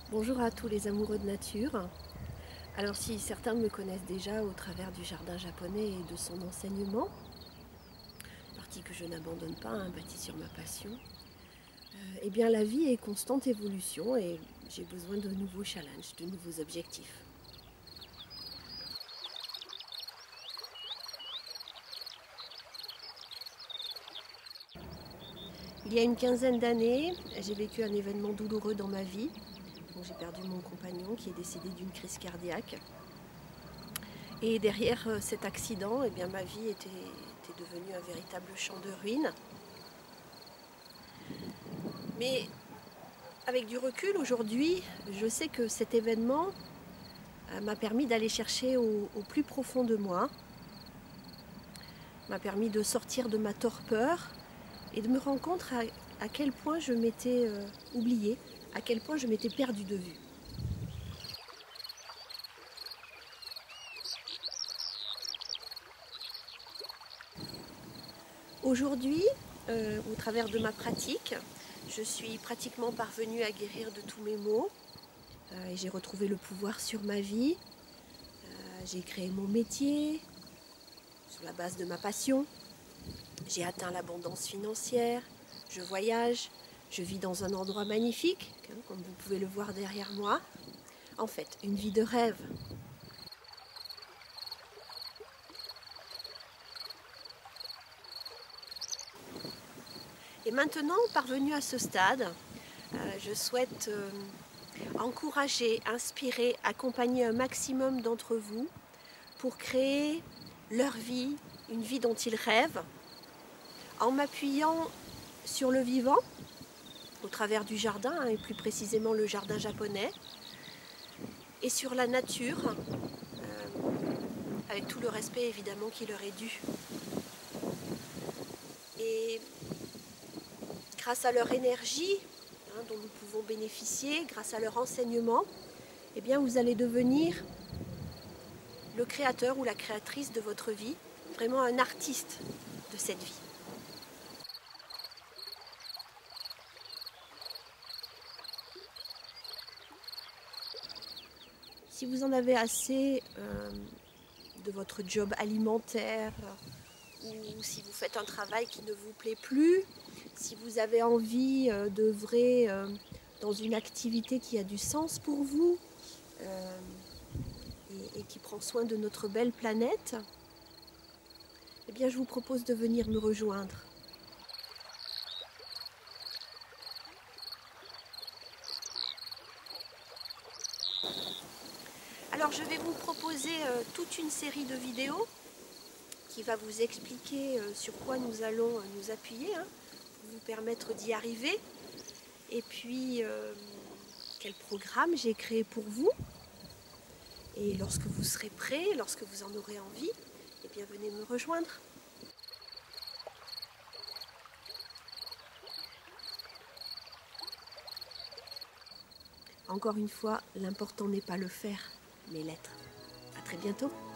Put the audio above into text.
Bonjour à tous les amoureux de nature. Alors si certains me connaissent déjà au travers du jardin japonais et de son enseignement, partie que je n'abandonne pas, bâtie sur ma passion, eh bien la vie est constante évolution et j'ai besoin de nouveaux challenges, de nouveaux objectifs. Il y a une quinzaine d'années, j'ai vécu un événement douloureux dans ma vie. Donc, j'ai perdu mon compagnon qui est décédé d'une crise cardiaque. Et derrière cet accident, eh bien, ma vie était devenue un véritable champ de ruines. Mais avec du recul aujourd'hui, je sais que cet événement m'a permis d'aller chercher au plus profond de moi, m'a permis de sortir de ma torpeur et de me rendre compte à quel point je m'étais oubliée, à quel point je m'étais perdue de vue. Aujourd'hui, au travers de ma pratique, je suis pratiquement parvenue à guérir de tous mes maux et j'ai retrouvé le pouvoir sur ma vie. J'ai créé mon métier sur la base de ma passion. J'ai atteint l'abondance financière, je voyage, je vis dans un endroit magnifique, comme vous pouvez le voir derrière moi. En fait, une vie de rêve. Et maintenant, parvenue à ce stade, je souhaite encourager, inspirer, accompagner un maximum d'entre vous pour créer leur vie, une vie dont ils rêvent, en m'appuyant sur le vivant, au travers du jardin, et plus précisément le jardin japonais, et sur la nature, avec tout le respect évidemment qui leur est dû. Et grâce à leur énergie, dont nous pouvons bénéficier, grâce à leur enseignement, eh bien vous allez devenir le créateur ou la créatrice de votre vie, vraiment un artiste de cette vie. Si vous en avez assez de votre job alimentaire, ou si vous faites un travail qui ne vous plaît plus, si vous avez envie d'œuvrer dans une activité qui a du sens pour vous et qui prend soin de notre belle planète, eh bien je vous propose de venir me rejoindre. Alors je vais vous proposer toute une série de vidéos qui va vous expliquer sur quoi nous allons nous appuyer pour vous permettre d'y arriver. Et puis quel programme j'ai créé pour vous. Et lorsque vous serez prêt, lorsque vous en aurez envie, eh bien venez me rejoindre. Encore une fois, l'important n'est pas le faire, mais l'être. À très bientôt.